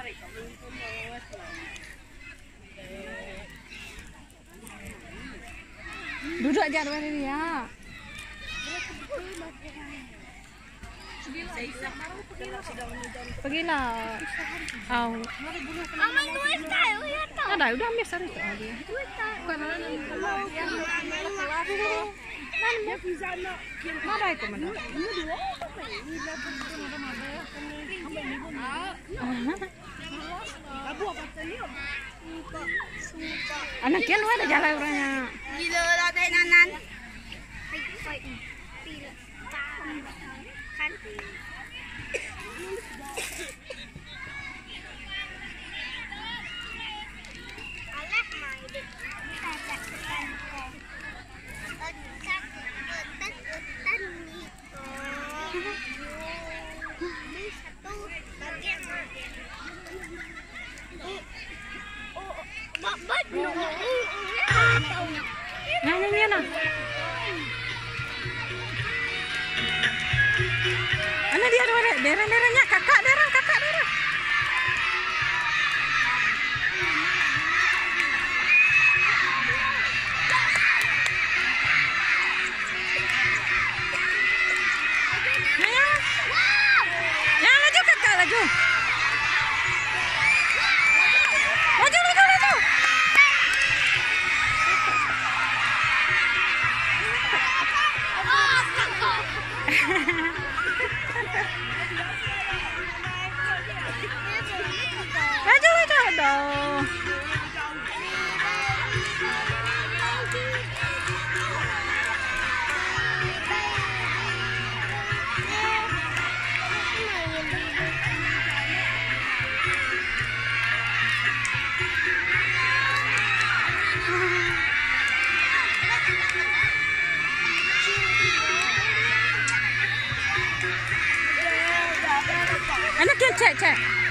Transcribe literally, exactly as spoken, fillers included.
Duduk aja dulu dia. Pergilah. Oh. Ada, udah ambil sari tu dia. Mana itu mana? Anak kian ada jalan orangnya. Gila lah teh nanan. Nah, ini nah. Ana dia ada dereng-derengnya kakak dereng kakak dereng. Ya, laju kakak laju. Laju laju laju. Laju laju dong. Anak yang cek cek.